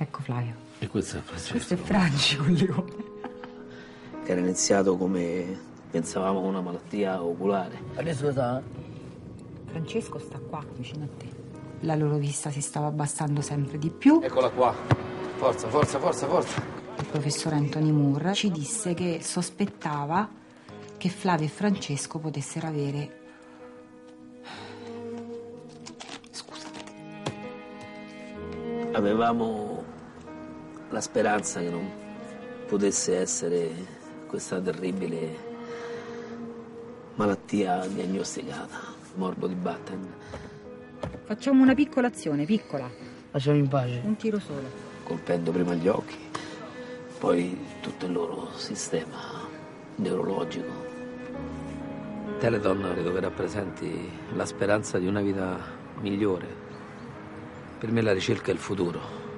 Ecco Flavio. E questo è Francesco. Questo è Franci con leone. Era iniziato come pensavamo una malattia oculare. Adesso sa? Francesco sta qua, vicino a te. La loro vista si stava abbassando sempre di più. Eccola qua. Forza, forza, forza, forza. Il professor Anthony Moore ci disse che sospettava che Flavio e Francesco potessero avere... Scusa. Avevamo la speranza che non potesse essere questa terribile malattia diagnosticata, morbo di Batten. Facciamo una piccola azione, piccola. Lasciami in pace. Un tiro solo. Colpendo prima gli occhi, poi tutto il loro sistema neurologico. Teledon credo che rappresenti la speranza di una vita migliore. Per me la ricerca è il futuro.